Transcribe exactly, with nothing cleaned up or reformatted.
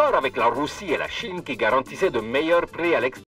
accord avec la Russie et la Chine qui garantissaient de meilleurs prix à l'export.